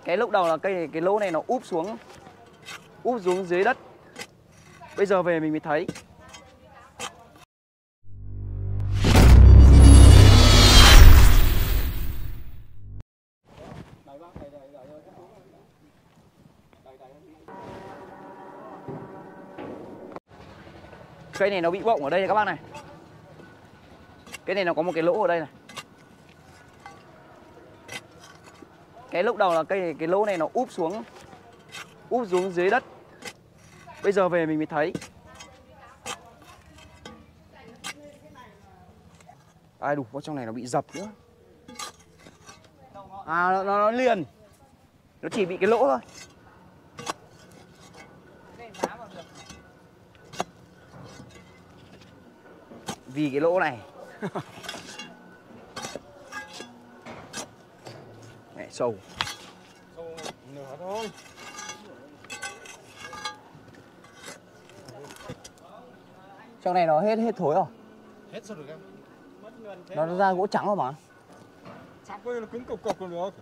Cái lúc đầu là cái lỗ này nó úp xuống dưới đất. Bây giờ về mình mới thấy. Cây này nó bị bọng ở đây này các bác này. Cái này nó có một cái lỗ ở đây này. Cái lúc đầu là cái lỗ này nó úp xuống dưới đất. Bây giờ về mình mới thấy. Ai đủ vào trong này nó bị dập nữa. À nó liền. Nó chỉ bị cái lỗ thôi. Vì cái lỗ này. Mẹ sâu. Nửa thôi. Trong này nó hết thối rồi. Hết rồi được em. Nó ra gỗ trắng rồi mà. Chắc coi nó cứng cục cục còn được.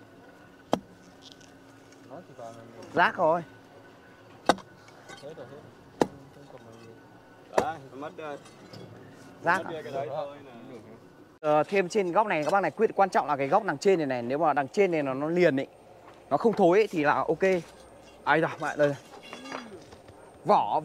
Rác rồi. Hết rồi hết. Đấy, mất rồi. Rác à? Thêm trên góc này các bác này, quan trọng là cái góc đằng trên này này, nếu mà đằng trên này nó liền ấy, nó không thối ấy, thì là ok. Ai da, bạn đây. Vỏ.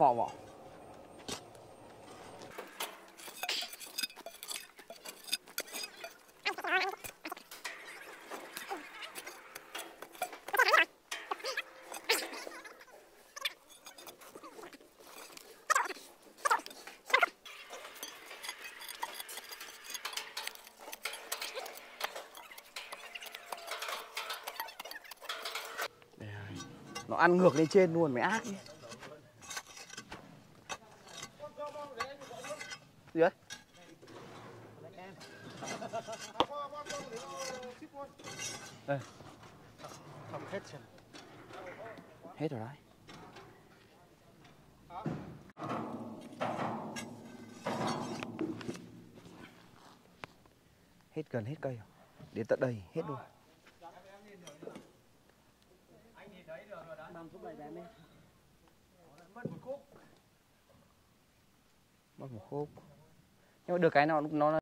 Nó ăn ngược lên trên luôn mới ác ấy. Gì đấy? Đây. Hết rồi đấy. Gần hết cây rồi. Đến tận đây hết luôn. Mất một khúc. Nhưng mà được cái nào nó